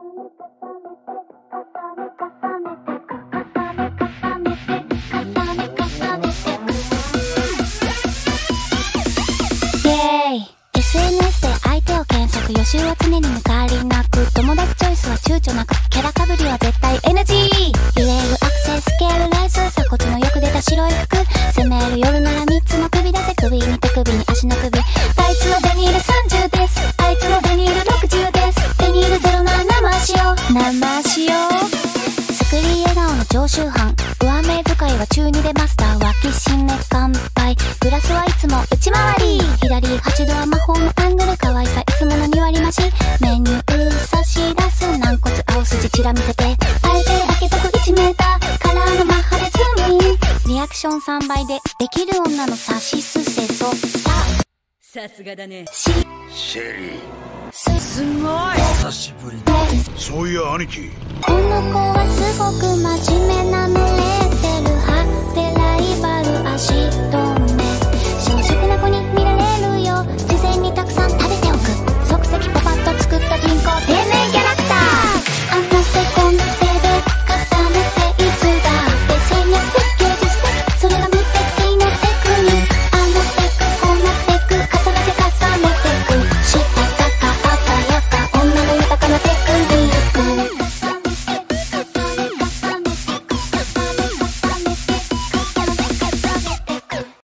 SNS で相手を検索、予習は常に抜かりなく、友達チョイスは躊躇なく、キャラかぶりは絶対 NG。 揺れるアクセススケールレース、鎖骨のよく出た白い服、攻める夜なら3つの首立て、首に手首に足の首、あいつのデニール30です、あいつのデニール60です、デニール07生しよう生しよう。作り笑顔の常習犯、上目遣いは中2でマスター、脇締め乾杯、グラスはいつも内回り、左8度は魔法のアングル、可愛さいつもの2割増し、メニュー差し出す軟骨青筋ちら見せて、あえて開けとく1メーターカラーのマッハでズームイン、リアクション3倍でできる女のさしすせそさすがだねシェリー、 すごい久しぶりだ。そういや兄貴、 この子はすごく真面目なの、レーテル張ってライバル足と